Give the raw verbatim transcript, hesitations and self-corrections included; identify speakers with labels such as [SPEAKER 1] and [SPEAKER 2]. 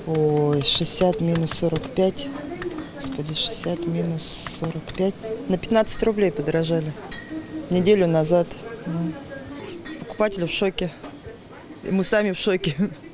[SPEAKER 1] Ой, шестьдесят минус сорок пять. Господи, шестьдесят минус сорок пять. На пятнадцать рублей подорожали. Неделю назад. Ну, покупатели в шоке. И мы сами в шоке.